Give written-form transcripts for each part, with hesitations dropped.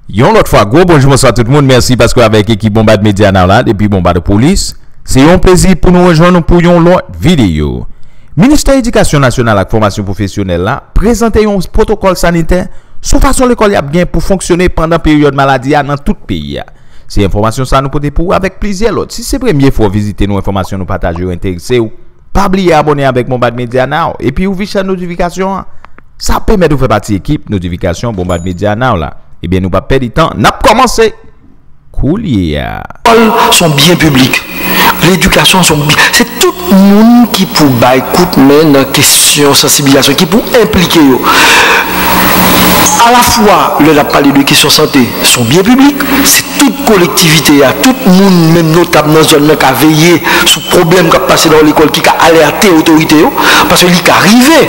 Yon l'autre fois, gros bonjour, bonsoir tout le monde. Merci parce que avec l'équipe Bombard Média là, depuis Bombard de Police, c'est un plaisir pour nous rejoindre pour une autre vidéo. Ministère de l'Éducation nationale et la formation professionnelle là, présente un protocole sanitaire sur façon l'école a bien pour fonctionner pendant période maladie dans tout le pays. Ces informations ça nous peut pour avec plaisir l'autre. Si c'est la première fois visiter nos informations, nous partager ou intéresser ou pas oublier abonner avec Bombard Média now et puis ouvrir la notification. Ça permet de faire partie de l'équipe notification Bombard Média now là. Eh bien, nous pas perdre de temps. N'a pas commencé. Cool, yeah. Les écoles sont bien publiques. L'éducation sont bien. C'est tout le monde qui peut écouter dans la question sensibilisation, qui peut impliquer. À la fois, le a parlé de questions santé sont bien publiques. C'est toute collectivité, tout le monde, même notable dans la zone, qui a veillé sur le problème qui a passé dans l'école, qui a alerté l'autorité. Parce qu'il est arrivé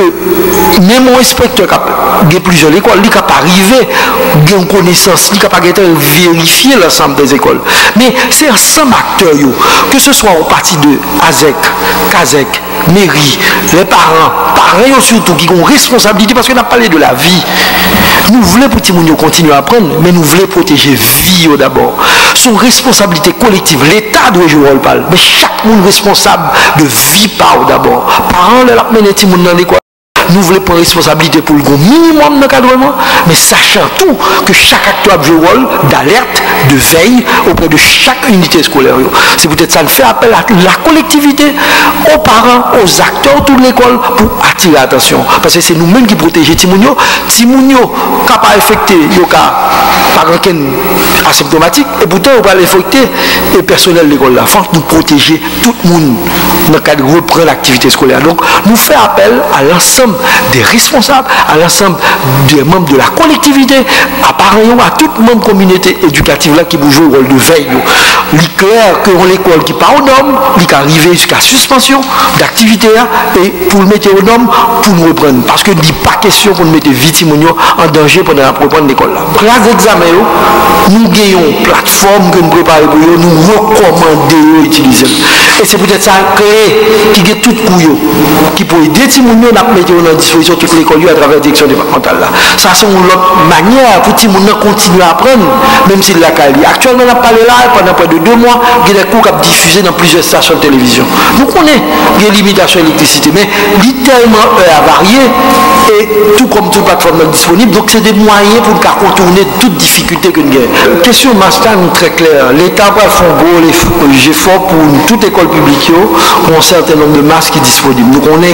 que même un inspecteur qui a plusieurs écoles, il n'est pas arrivé à une connaissance, il n'est pas vérifier l'ensemble des écoles. Mais c'est ensemble acteurs, que ce soit au parti de ASEC, CASEC, mairie, les parents surtout qui ont responsabilité parce qu'on a parlé de la vie. Nous voulons pour les gens continuer à apprendre, mais nous voulons protéger la vie d'abord. Son responsabilité collective, l'État doit jouer le rôle, mais chaque monde responsable de vie par d'abord. Parents, les gens qui sont dans l'école. Nous voulons prendre responsabilité pour le minimum d'encadrement, mais sachant tout que chaque acteur a joué le rôle d'alerte, de veille auprès de chaque unité scolaire. C'est peut-être ça, le fait appel à la collectivité, aux parents, aux acteurs de l'école pour attirer l'attention. Parce que c'est nous-mêmes qui protégeons Timounio. Timounio, qui n'a pas affecté, par un asymptomatique, et pourtant on va l'affecter le personnel de l'école. Il faut nous protéger tout le monde dans le cadre de reprendre l'activité scolaire. Donc, nous faisons appel à l'ensemble des responsables, à l'ensemble des membres de la collectivité, à parents, à toute membre communauté éducative là qui joue le rôle de veille. Il est clair que l'école qui part aux normes, il est arrivé jusqu'à suspension d'activité et pour le mettre aux normes, pour nous reprendre. Parce que il n'est pas question pour nous mettre victimes en danger pendant la reprendre l'école là. Classe d'examen, nous gagnons une plateforme que nous préparons pour eux, nous recommandons d'utiliser. Et c'est peut-être ça qui est tout couillon, qui peut aider les gens à mettre à disposition toute l'école à travers la direction départementale. Ça, c'est une autre manière pour que les gens continuent à apprendre, même s'ils la calent. Actuellement, on a parlé là, pendant près de 2 mois, il y a des cours qui ont diffusé dans plusieurs stations de télévision. Nous connaissons les limitations d'électricité, mais littéralement, à varier, et tout comme toute plateforme disponible, donc c'est des moyens pour contourner toute difficulté que nous avons. La question master est très claire. L'État va faire un gros effort pour toute école publique, pour un certain nombre de masques qui sont disponibles. Nous connaissons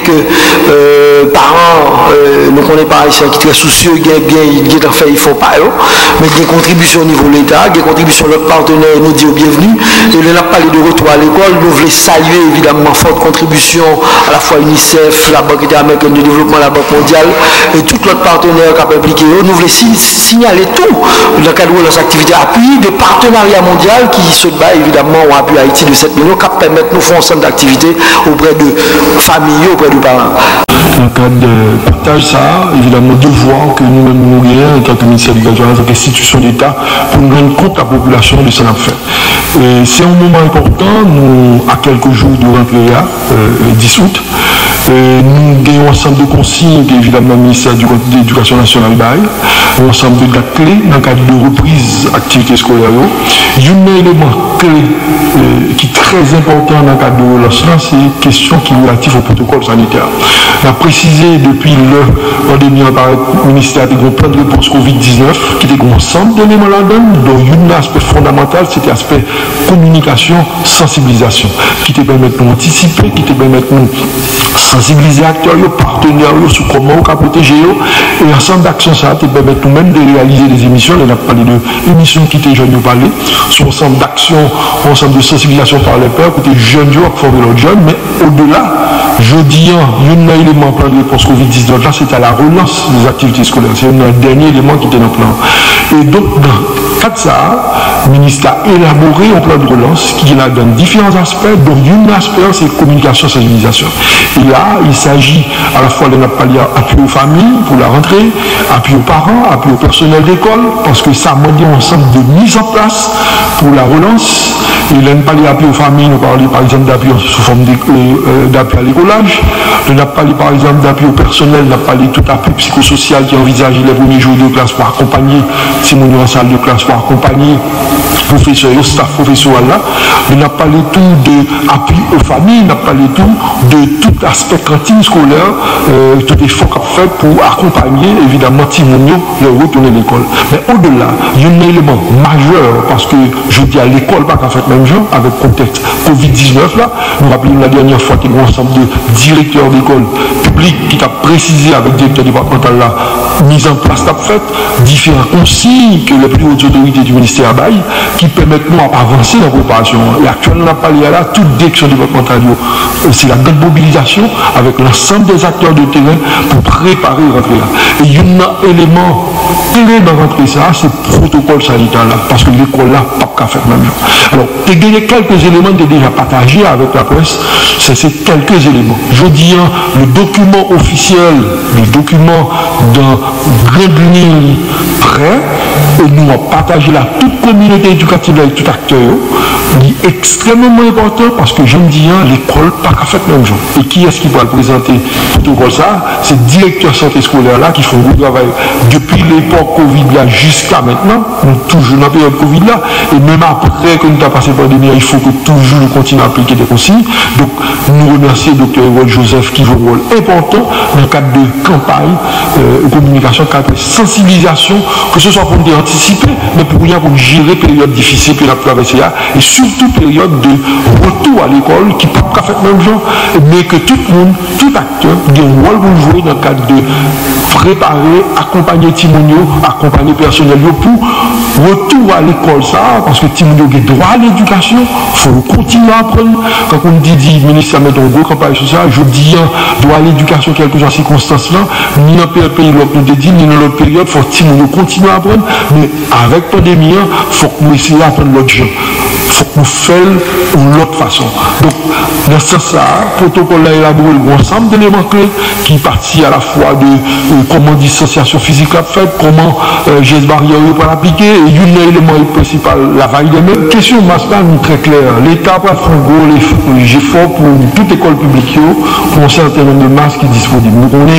que parents, nous connaissons pas ici qui sont très soucieux, il fait, il faut pas, mais des contributions au niveau de l'État, des contributions de notre partenaire, nous disons bienvenue. Et là, on a parlé de retour à l'école, nous voulons saluer évidemment forte contribution à la fois UNICEF, la Banque américaine de développement, la Banque mondiale, et tout notre partenaire qui a impliqué. Nous voulons signaler tout dans le cadre de nos activités appui des partenariats mondiaux qui se battent évidemment au appui Haïti de 7 millions, qui permettent de nous faire un ensemble d'activités auprès de familles, auprès de parents. Dans le cadre de partage, ça, évidemment, devoir que nous-mêmes nous gagnons en tant que ministère de l'Éducation, en tant qu'institution d'État, pour nous rendre compte à la population de ce qu'on a fait. C'est un moment important, nous, à quelques jours de rentrée, 10 août, nous gagnons un ensemble de consignes évidemment le ministère de l'Éducation nationale bail, un ensemble de dates clés dans le cadre de reprise activité scolaire. Un élément clé qui est très important dans le cadre de lancement, c'est une question qui est relative au protocole sanitaire. On a précisé depuis le pandémie par le ministère de plan de réponse Covid-19 qui était un ensemble d'éléments là-dedans, dont un aspect fondamental, c'était l'aspect communication, sensibilisation, qui te permet de nous anticiper, qui te permet de nous sensibiliser les acteurs, les partenaires sur comment on peut protéger et ensemble d'actions ça te permet nous-mêmes de réaliser des émissions. On a parlé d'émissions qui étaient jeunes, nous parler sur ensemble d'actions, ensemble de sensibilisation par les pairs, côté jeunes, pour former leurs jeunes, mais au-delà, je dis, il y a un élément plan de réponse Covid-19, là c'est à la relance des activités scolaires, c'est un dernier élément qui était dans le plan. Et donc, dans le cadre de ça, le ministère a élaboré un plan de relance qui donne différents aspects, dont un aspect c'est communication, sensibilisation. Et là, il s'agit à la fois de appui aux familles pour la rentrée, appui aux parents, appui au personnel d'école, parce que ça a demandé un ensemble de mise en place pour la relance. Et là, nous parlons d'appui aux familles, nous parlons par exemple d'appui sous forme d'appui à l'écolage. Nous avons parlé par exemple d'appui au personnel, nous avons parlé de tout appui psychosocial qui envisage les premiers jours de classe pour accompagner Simon en salle de classe pour accompagner professeurs et staff professoral là. Nous avons parlé tout d'appui aux familles, nous avons parlé tout de tout aspect cantine scolaire, tout effort qu'on fait pour accompagner évidemment Timonio le retourner à l'école. Mais au-delà, il y a un élément majeur parce que je dis à l'école pas qu'à faire même genre avec le contexte Covid-19 là. Nous rappelons la dernière fois qu'il y a un ensemble de directeurs d'école publiques qui t'a précisé avec le directeur départemental là, mise en place t'a fait différents consignes que les plus hautes autorités du ministère baillent qui permettent nous d'avancer dans la préparation. Et actuellement, on a parlé là, toute direction départementale, c'est la grande mobilisation avec l'ensemble des acteurs de terrain pour préparer la rentrée là. Et il y a un élément clé dans la rentrée, ça, c'est le protocole sanitaire là, parce que l'école là, pas qu'à faire même chose. Alors, tu as gagné quelques éléments que tu as déjà partagés avec la presse, c'est ces quelques éléments. Je dis, le document officiel, le document d'un grande ligne prêt, et nous avons partagé là toute communauté éducative et tout acteur, est extrêmement important parce que je me dis, l'école pas qu'à faire même jour. Et qui est-ce qui va le présenter tout comme ça? C'est le directeur santé scolaire là qui font un travail depuis l'époque Covid là jusqu'à maintenant, nous toujours dans la période Covid là, et même après que nous avons passé par la pandémie, il faut que toujours nous continuions à appliquer des consignes. Donc nous remercions le docteur Ewold Joseph qui joue un rôle important dans le cadre de campagne, communication, cadre de sensibilisation, que ce soit pour nous anticiper, mais pour gérer période difficile que nous avons traversée là, et surtout période de retour à l'école qui ne peut pas faire le même genre, mais que tout le monde, tout acteur, a un rôle pour jouer dans le cadre de préparer, accompagner Timonio, accompagner le personnel pour retour à l'école ça, parce que Timonio a droit à l'éducation, il faut continuer à apprendre. Quand on dit, le ministère met en gros campagne sur ça, je dis, droit à l'éducation, quelles que soient ces circonstances-là, ni dans le pays où nous dit, ni dans l'autre période, il faut Timonio continuer à apprendre, mais avec la pandémie, il faut que nous essayions d'apprendre l'autre genre. Il faut que nous fassions de l'autre façon. Donc, dans ce sens, le protocole a élaboré un ensemble d'éléments clés qui partit à la fois de comment distanciation physique a fait, comment gestes barrières pour l'appliquer, et un élément principal, la vaille des mains. Question master très claire. L'État va faire un gros effort pour toute école publique pour un certain nombre de masques qui sont disponibles. Nous connaissons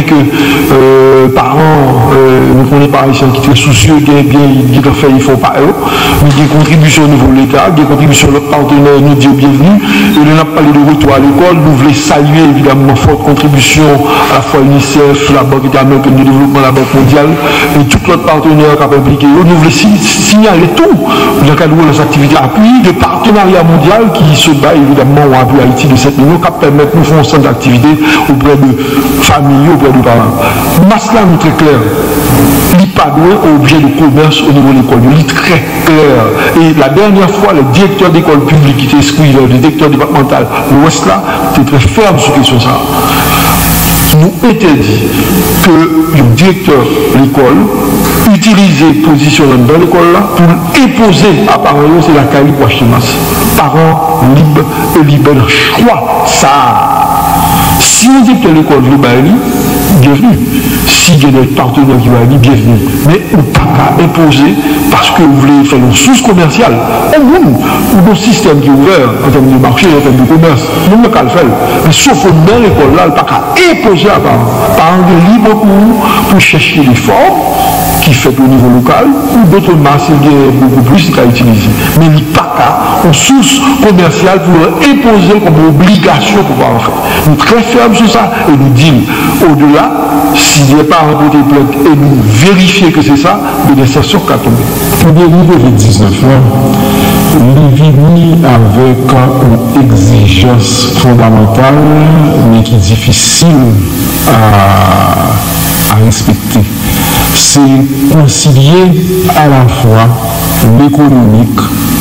que parents, nous connaissons par exemple qui sont très soucieux, qui fait, il ne faut pas eux, mais des contributions au niveau de l'État, des contributions de notre partenaire, nous disons bienvenue. Et nous avons parlé de retour à l'école, nous voulons saluer évidemment forte contribution à la fois l'UNICEF, la Banque américaine de développement, la Banque mondiale, et tout notre partenaire qui a impliqué. Nous voulons signaler tout dans le cadre de nos activités appui de partenariat mondial qui se bat évidemment au appui Haïti de cette niveau, qui permet de nous faire un centre d'activité auprès de familles, auprès de parents. Masla nous très clair. Il n'est pas doué au objet de commerce au niveau de l'école. Il est très clair. Et la dernière fois, le directeur d'école publique qui était inscrit, le directeur départemental, l'Ouest là, était très ferme sur cette question. Nous était dit que le directeur de l'école utilisait position dans l'école là pour imposer à parents, c'est la caille pour acheter masse. Parents libres et libres choix. Ça. Si on dit que l'école globale, bienvenue. Si il y a des partenaires qui vont aller, bienvenue. Mais on ne peut pas imposer parce que vous voulez faire une source commerciale. Ou un système qui est ouvert en termes de marché, en termes de commerce. Nous ne pouvons pas le faire. Mais sauf que dans l'école là, on ne peut pas imposer à parents. Parents de libre pour chercher les formes qui fait au niveau local, ou d'autres masses beaucoup plus qu'à utiliser. Mais il n'y a pas une source commerciale pour imposer comme obligation pour pouvoir en faire. Nous sommes très fermes sur ça et nous disons au-delà, s'il n'y a pas un côté plainte et nous vérifier que c'est ça, mais les sanctions qu'à tomber. Pour le Covid-19, il vient avec une exigence fondamentale, mais qui est difficile à respecter. C'est concilier à la fois l'économique,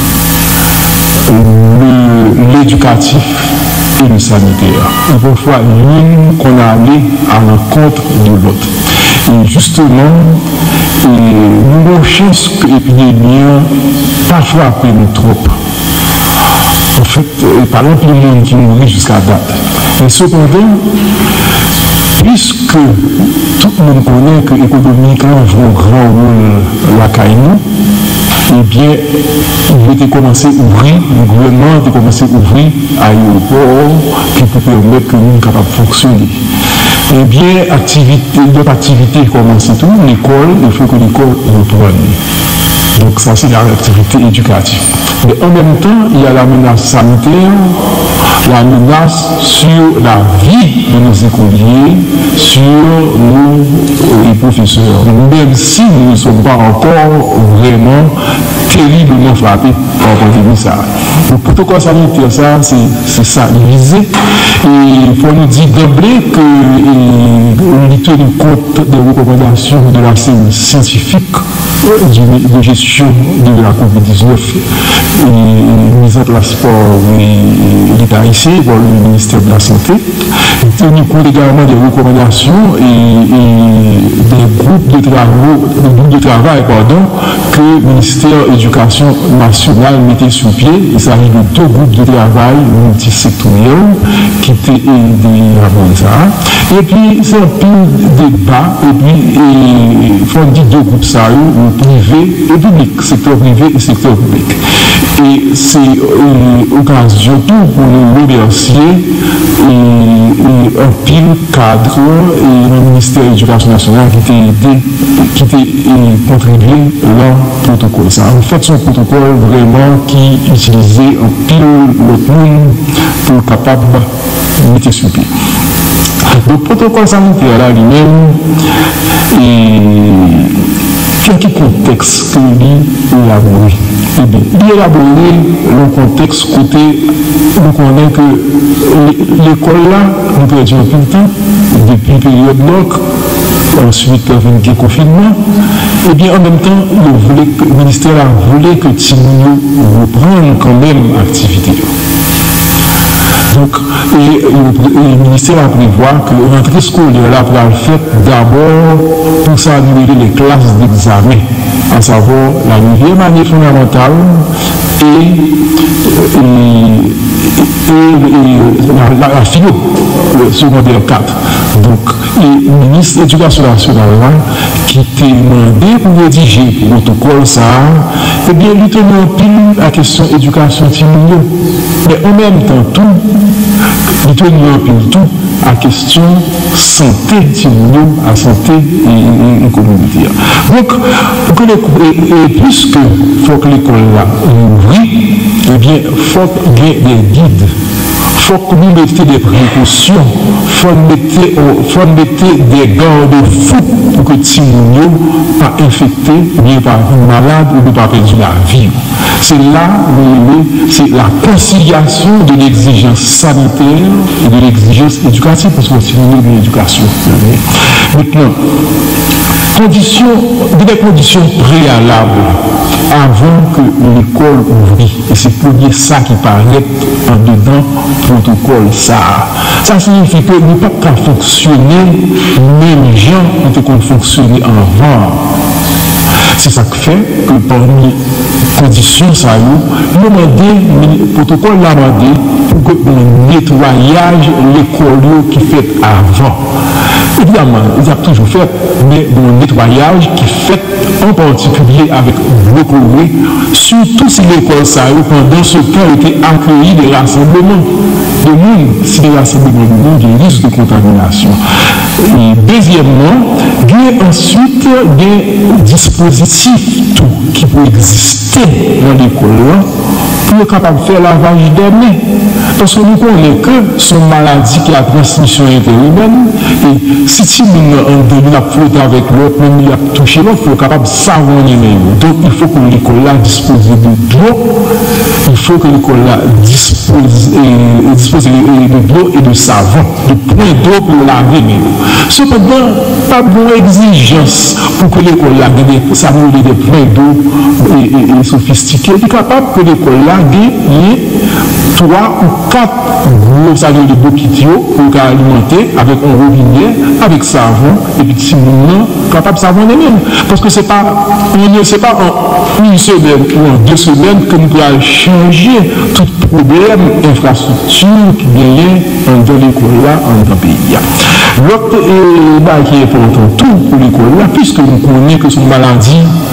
l'éducatif et le sanitaire. Il faut faire l'une qu'on a allé à l'encontre de l'autre. Et justement, nous avons chance que l'épidémie pas frapper nous trop. En fait, par exemple, le monde qui mourit jusqu'à date. Mais cependant, puisque tout le monde connaît que l'économie joue un grand rôle la CAINO, eh bien, il était commencé à ouvrir, le gouvernement a commencé à ouvrir l'aéroport qui peut permettre que nous soyons capables de fonctionner. Eh bien, notre activité commence tout, l'école, il faut que l'école reprenne. Donc ça, c'est l'activité éducative. Mais en même temps, il y a la menace sanitaire, la menace sur la vie de nos écoliers, sur nos professeurs. Même si nous ne sommes pas encore vraiment terriblement frappés par la pandémie. Le protocole sanitaire, ça, c'est ça, visé. Et il faut nous dire d'emblée qu'on tient compte des recommandations de la scientifique de gestion de la COVID-19 mise en place par l'État ici, par le ministère de la Santé. Tenu compte également des recommandations et des groupes de travail que le ministère de l'Éducation nationale mettait sur pied. Il s'agit de 2 groupes de travail multisectoriels qui étaient aidés à ça. Et puis, c'est un peu débat, et puis, il faut dire 2 groupes ça, privé et public, secteur privé et secteur public. Et c'est occasion tout pour nous remercier un pile cadre et le ministère de l'Éducation nationale qui était contribué dans le protocole. Ça, en fait, c'est un protocole vraiment qui utilisait un pile le monde pour être capable de mettre sur pied. Le protocole sanitaire là lui-même quel contexte que lui élaboré? Eh bien, il élaboré le contexte côté, nous connaissons que l'école là, nous perdions tout le temps, depuis la période bloc, ensuite il y a le confinement, et bien en même temps, le ministère a voulu que Timounio reprenne quand même l'activité. Donc, le ministère a prévoir que la rentrée scolaire là pour le faire d'abord pour s'annuler les classes d'examen, à savoir la 9e année fondamentale et la philo, le secondaire 4. Donc, le ministre de l'Éducation nationale qui était demandé pour rédiger le protocole ça, eh bien, il tenait en pile la question éducation Timounio. Mais en même temps, il tenait en pile tout la question santé Timounio, la santé et communauté. Donc, puisque il faut que l'école là ouvre, eh bien, il faut qu'il y ait des guides. Il faut que nous mettions des précautions, il faut mettre des garde-fous pour que Timounio ne soit pas infecté, ni pas malade ou ne pas perdre la vie. C'est là c'est la conciliation de l'exigence sanitaire et de l'exigence éducative, parce qu'on Timounio de l'éducation. Maintenant, des conditions préalables avant que l'école ouvre. Et c'est pour dire ça qui paraît en dedans protocole ça. Ça signifie que nous ne pouvons pas fonctionner, même gens qui ont fonctionné avant. C'est ça qui fait que parmi les conditions, ça le protocole l'a demandé pour que le nettoyage l'école qui fait avant. Évidemment, ils ont toujours fait, mais le nettoyage qui fait en particulier avec beaucoup surtout si l'école ça pendant ce temps était accueilli des rassemblements de monde, si les rassemblements de monde, il y a risque de contamination. Et deuxièmement, il y a ensuite des dispositifs qui peuvent exister dans l'école pour être capable de faire lavage des mains. Parce que nous connaissons que son maladie qui a transmission interhumaine, et si tu a frotté avec l'autre, même il a touché l'autre, il faut être capable de savonner les mains. Donc il faut que l'école dispose de l'eau, il faut que l'école dispose de l'eau et de savon, de points d'eau pour laver les mains. Cependant, pas de exigence pour que l'école savonne des points d'eau et sophistiqués. Il est capable que l'école ait 3 ou 4 gros salons de bouquetio pour alimenter avec un robinet, avec savon, et puis si nous capable de savonner même. Parce que c'est pas en une semaine ou en 2 semaines que nous pouvons changer tout problème infrastructure qui vient dans l'école là, dans le pays. L'autre qui est important tout pour l'école là, puisque nous connaissons que son maladie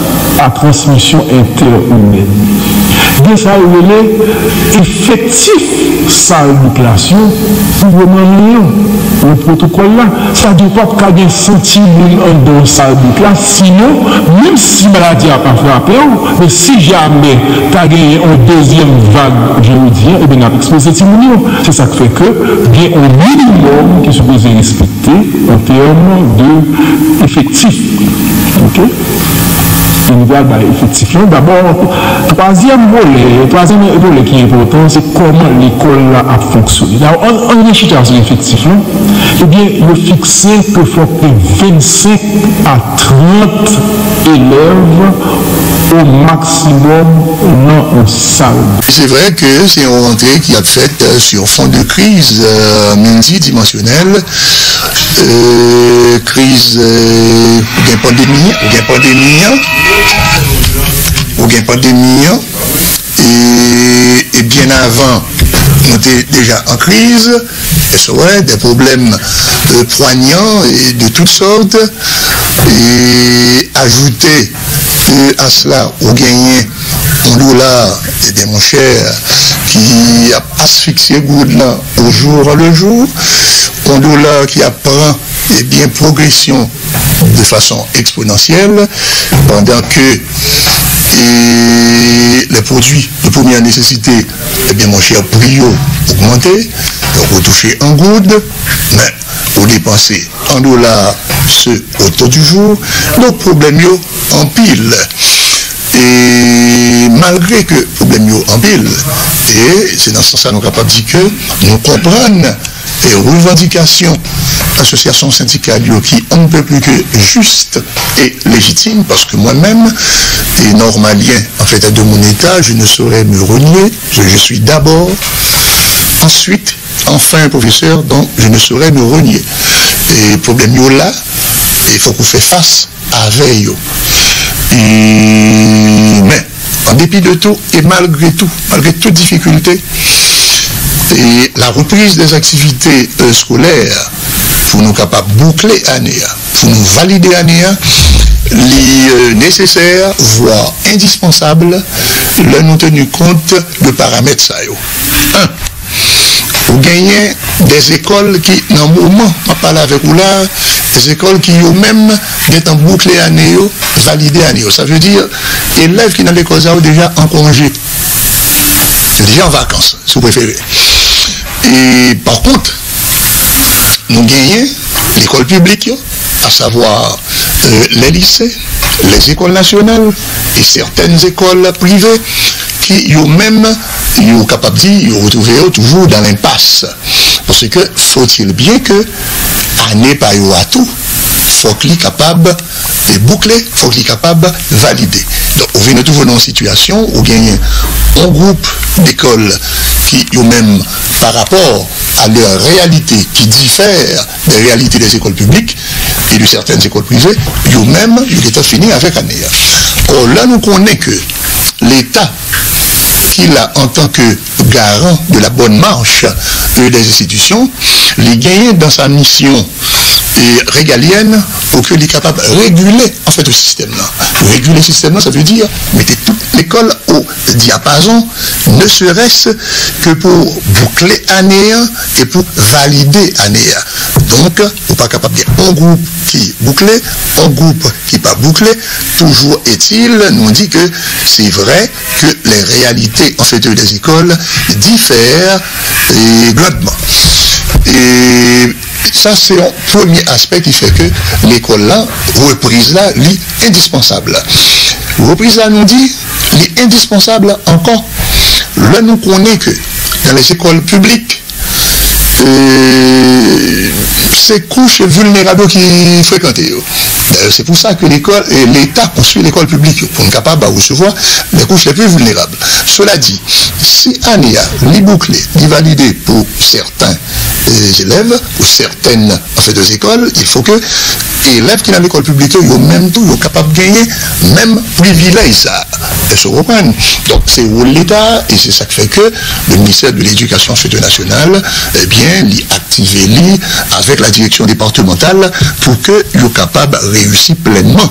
à transmission interhumaine. De ça, il est effectif salle de classe pour le protocole là. Ça ne doit pas qu'il y ait 100 000 dans salle de classe, sinon, même si la maladie n'a pas frappé, mais si jamais tu as gagné une deuxième vague, je veux dire, et bien, on a exposé c'est ça qui fait que il y a un minimum qui est supposé respecter en termes d'effectifs. Ok? Une voie effectif. D'abord, troisième volet qui est important, c'est comment l'école a fonctionné. En échitant sur l'effectif, eh bien, il est fixé qu'il faut que 25 à 30 élèves au maximum dans une salle. C'est vrai que c'est une rentrée qui a fait sur fond de crise multidimensionnelle, crise pandémie, et bien avant, on était déjà en crise, des problèmes poignants et de toutes sortes, et ajouter à cela, on gagnait un dollar, et bien mon cher, qui a asphyxié Goudlan au jour le jour, un dollar qui apprend et bien progression de façon exponentielle, pendant que les produits de première nécessité, eh bien mon cher, prix augmenté, donc on touchait un goutte, mais on dépensait en dollars ce au taux du jour, nos problèmes en pile. Et malgré que problème en pile, et c'est dans ce sens-là nous sommes capables de dire que nous comprenons les revendications associations syndicales qui ont un peu plus que juste et légitime, parce que moi-même, et normalien, en fait, de mon état, je ne saurais me renier, je suis d'abord, ensuite, enfin professeur, donc je ne saurais me renier. Et problème là, il faut qu'on fasse face à veille. Mais, en dépit de tout, et malgré toute difficulté, et la reprise des activités scolaires, pour nous capables de boucler l'année, pour nous valider l'année, les nécessaires, voire indispensables, là nous tenons compte de paramètres ça. 1. Vous gagnez des écoles qui, dans le moment, on parle avec vous là, des écoles qui ont même d'être bouclées l'année, validées l'année. Ça veut dire, élèves qui dans l'école sont déjà en congé, déjà en vacances, si vous préférez. Et par contre, nous gagnons l'école publique, à savoir les lycées, les écoles nationales et certaines écoles privées qui ont même capables de dire, retrouver toujours dans l'impasse. Parce que faut-il bien que année par à tout, faut qu'il soit capable de boucler, faut qu'il soit capable de valider. Donc on vient toujours dans une situation où gagne un groupe d'écoles qui ont même par rapport à leur réalité qui diffère des réalités des écoles publiques et de certaines écoles privées, eux-mêmes, ils étaient finis avec année. Or là, nous connaissons que l'État, qu'il a en tant que garant de la bonne marche des institutions, les gagne dans sa mission régalienne pour qu'il est capable de réguler en fait le système-là. Réguler le système-là, ça veut dire mettre toute l'école au diapason, ne serait-ce que pour boucler année et pour valider année. Donc, on n'est pas capable de dire un groupe qui est bouclé, un groupe qui n'est pas bouclé. Toujours est-il, nous dit que c'est vrai que les réalités en fait des écoles diffèrent grandement. Et ça, c'est un premier aspect qui fait que l'école-là, reprise-là, est indispensable. Reprise-là nous dit, est indispensable encore. Là, nous connaissons que dans les écoles publiques, c'est couches vulnérables qui fréquentent. C'est pour ça que l'État construit l'école publique pour être capable de recevoir les couches les plus vulnérables. Cela dit, si ANEA les bouclés, les validés pour certains élèves, pour certaines écoles, il faut que les élèves qui sont dans l'école publique, ils ont même tout, ils sont capables de gagner même privilège. se reprendre. Donc c'est au l'État et c'est ça qui fait que le ministère de l'Éducation nationale, eh bien, activer avec la direction départementale pour que soient capables de réussir pleinement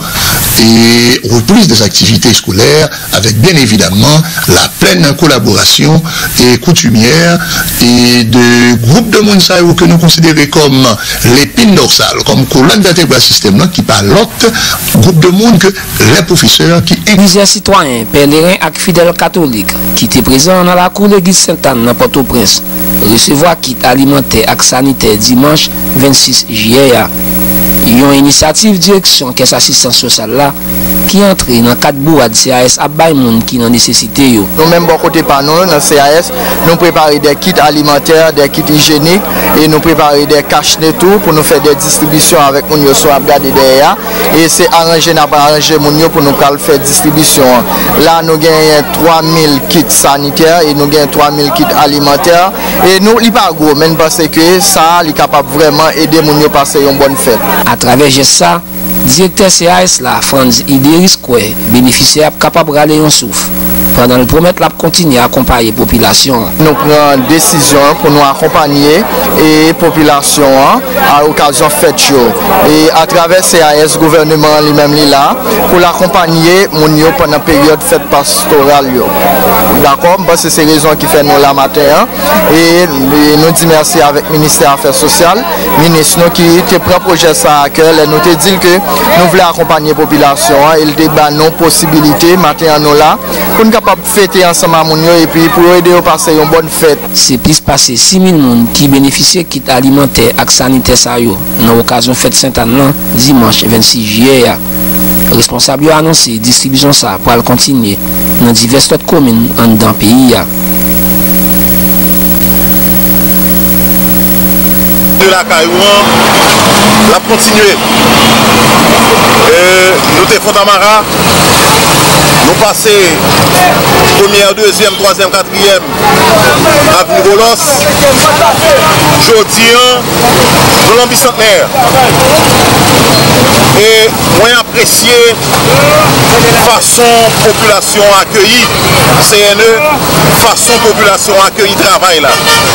et reprise des activités scolaires avec bien évidemment la pleine collaboration et coutumière et de groupes de monde que nous considérons comme l'épine dorsale, comme colonne vertébrale système qui par l'autre groupe de monde que les professeurs qui... Plusieurs citoyens, pèlerins et fidèles catholiques qui étaient présents dans la cour de l'église Sainte-Anne dans Port-au-Prince recevoir kit alimentaire et sanitaire dimanche 26 juillet. Il y a une initiative direction caisse assistance sociale là qui entre dans le cadre bourade CAS à Baymoun qui en nécessité. Nous-mêmes, bon côté par nous, dans CAS, nous préparons des kits alimentaires, des kits hygiéniques et nous préparons des caches de tout pour nous faire des distributions avec nous sur Abgade derrière. Et c'est arrangé pour nous faire distribution. Là, nous gagnons 3000 kits sanitaires et nous gagnons 3000 kits alimentaires. Et nous, il n'est pas gros, même parce que ça, il est capable vraiment aider nous à passer une bonne fête. À travers ça, directeur CAS, la Franz Idéris Koué, bénéficiaire capable d'aller en souffle. Pendant le promettre, la continuer à accompagner la population. Nous prenons une décision pour nous accompagner la population à l'occasion de fête. Et à travers CAS, le gouvernement lui-même là, pour l'accompagner pendant la période fête pastorale. D'accord? C'est ces raisons qui fait nous la matin. Et nous disons merci avec le ministère des Affaires sociales, ministre qui te prend projet ça à cœur. Nous te dit que nous voulons accompagner la population. Il débat nos possibilités matin nous là pour nous capable fêter ensemble et puis pour aider à passer une bonne fête. C'est plus passé 6000 personnes qui bénéficient de kits alimentaires et sanitaires dans l'occasion de fête Sainte-Anne dimanche 26 juillet. Le responsable a annoncé la distribution ça pour continuer dans diverses autres communes dans le pays. De la Caillouan, la continuer. Nous te Fondamara, nous passons première, deuxième, troisième, quatrième avenue Bolos, jeudi, nous l'avons bicentenaire. Et moi apprécié façon population accueillie CNE, façon population accueillie travail là.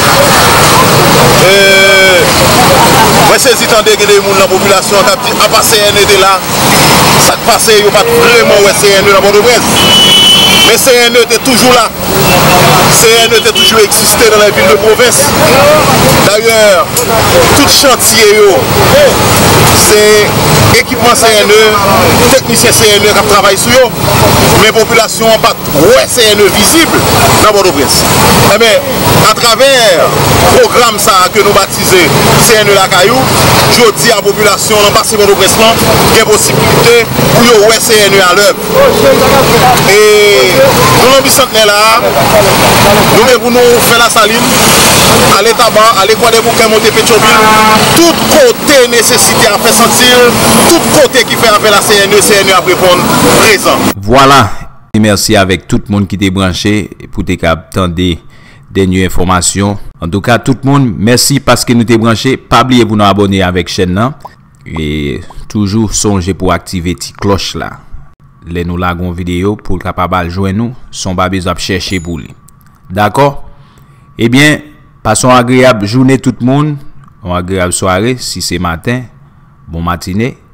Moi c'est si tant que des gens dans la population qui a passé CNE de là, ça passe, il n'y a pas vraiment CNE dans Port-au-Prince. Mais CNE était toujours là. CNE était toujours existé dans la ville de province. D'ailleurs, tout chantier, c'est équipement CNE, technicien CNE qui travaille sur eux, mais la population n'a pas CNE visible dans Port-au-Prince. Eh bien, à travers le programme ça que nous baptisons CNE la Caillou, je dis à la population dans passé Port-au-Prince, il y a possibilité pour CNE à l'œuvre. Et nous l'avons bicentenaire là, nous pour nous faire la saline, aller tabac, aller quoi des bouquins, monter Pétionville, tout côté nécessité à faire sentir, tout côté qui fait appel à CNE à répondre présent. Voilà, et merci avec tout le monde qui t'est branché pour te attendre des dernières informations. En tout cas, tout le monde, merci parce que nous t'es branché. Pas oublier vous nous abonner avec chaîne là et toujours songer pour activer la cloche là. Les nous lagons vidéo pour capable joindre nous, son pas besoin de chercher pour lui. D'accord? Eh bien, passons agréable journée tout le monde, une agréable soirée si c'est matin, bon matinée.